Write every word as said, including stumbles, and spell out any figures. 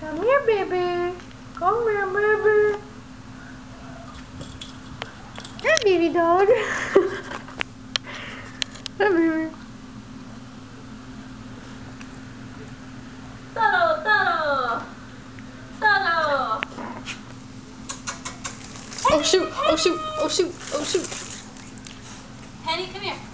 Come here, baby. Come here, baby. Hi, baby dog. Hi, baby. Toro, Toro. Toro. Oh shoot! Oh shoot! Oh shoot! Oh shoot! Penny, come here.